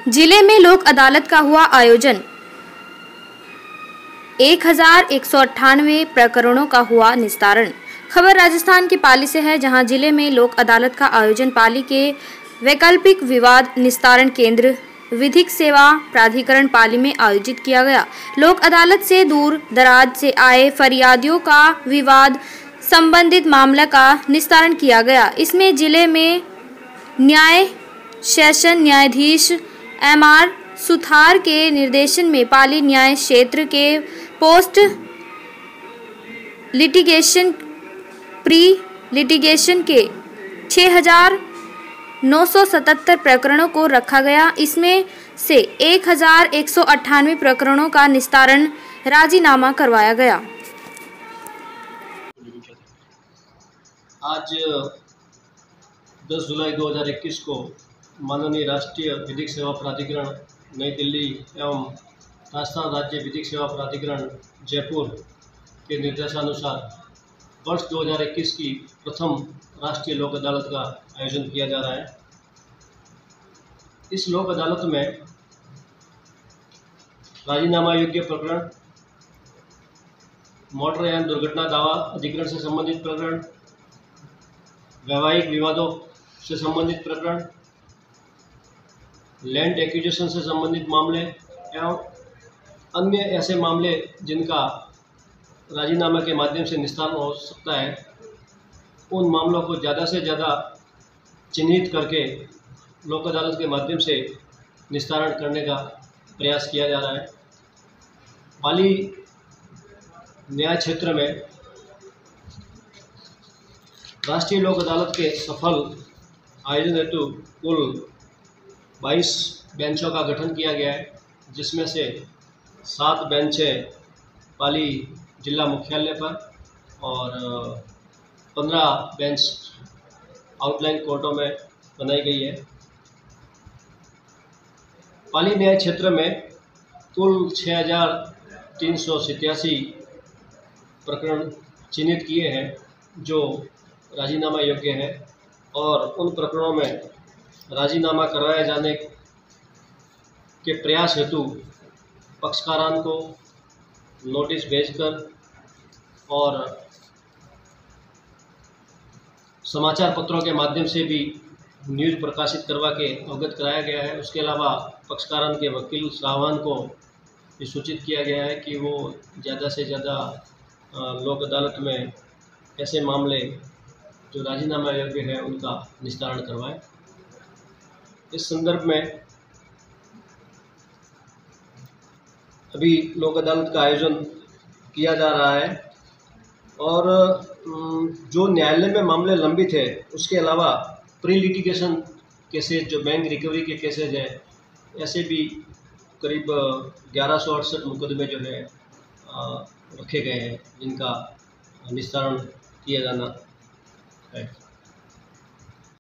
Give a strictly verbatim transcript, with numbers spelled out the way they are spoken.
जिले में लोक अदालत का हुआ आयोजन। एक हजार एक सौ अट्ठानवे प्रकरणों का हुआ निस्तारण। खबर राजस्थान के पाली से है, जहां जिले में लोक अदालत का आयोजन पाली के वैकल्पिक विवाद निस्तारण केंद्र विधिक सेवा प्राधिकरण पाली में आयोजित किया गया। लोक अदालत से दूर दराज से आए फरियादियों का विवाद संबंधित मामला का निस्तारण किया गया। इसमें जिले में न्याय सेशन न्यायाधीश एम आर सुथार के निर्देशन में पाली न्याय क्षेत्र के पोस्ट लिटिगेशन प्री लिटिगेशन के छह हजार नौ सौ सतहत्तर प्रकरणों को रखा गया। इसमें से एक हजार एक सौ अट्ठानवे प्रकरणों का निस्तारण राजीनामा करवाया गया। आज दस जुलाई दो हज़ार इक्कीस को माननीय राष्ट्रीय विधिक सेवा प्राधिकरण नई दिल्ली एवं राजस्थान राज्य विधिक सेवा प्राधिकरण जयपुर के निर्देशानुसार वर्ष दो हज़ार इक्कीस की प्रथम राष्ट्रीय लोक अदालत का आयोजन किया जा रहा है। इस लोक अदालत में राजीनामा योग्य प्रकरण, मोटर यान दुर्घटना दावा अधिकरण से संबंधित प्रकरण, वैवाहिक विवादों से संबंधित प्रकरण, लैंड एक्विजिशन से संबंधित मामले एवं अन्य ऐसे मामले जिनका राजीनामा के माध्यम से निस्तारण हो सकता है, उन मामलों को ज़्यादा से ज़्यादा चिन्हित करके लोक अदालत के माध्यम से निस्तारण करने का प्रयास किया जा रहा है। पाली न्याय क्षेत्र में राष्ट्रीय लोक अदालत के सफल आयोजन हेतु कुल बाईस बेंचों का गठन किया गया है, जिसमें से सात बेंचें पाली जिला मुख्यालय पर और पंद्रह बेंच आउटलाइन कोर्टों में बनाई गई है। पाली न्याय क्षेत्र में कुल छः हजार तीन सौ सतासी प्रकरण चिन्हित किए हैं जो राजीनामा योग्य है, और उन प्रकरणों में राजीनामा करवाए जाने के प्रयास हेतु पक्षकारान को नोटिस भेजकर और समाचार पत्रों के माध्यम से भी न्यूज़ प्रकाशित करवा के अवगत कराया गया है। उसके अलावा पक्षकारान के वकील साहबान को भी सूचित किया गया है कि वो ज़्यादा से ज़्यादा लोक अदालत में ऐसे मामले जो राजीनामा योग्य है उनका निस्तारण करवाएं। इस संदर्भ में अभी लोक अदालत का आयोजन किया जा रहा है, और जो न्यायालय में मामले लंबित है उसके अलावा प्री लिटिगेशन केसेज जो बैंक रिकवरी के केसेज हैं, ऐसे भी करीब ग्यारह सौ अड़सठ मुकदमे जो है रखे गए हैं जिनका निस्तारण किया जाना है।